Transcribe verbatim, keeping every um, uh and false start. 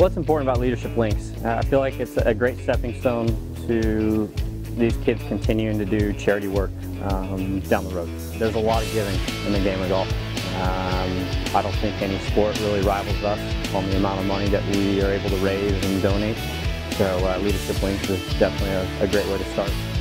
What's important about Leadership Links? Uh, I feel like it's a great stepping stone to these kids continuing to do charity work um, down the road. There's a lot of giving in the game of golf. Um, I don't think any sport really rivals us on the amount of money that we are able to raise and donate. So uh, Leadership Links is definitely a, a great way to start.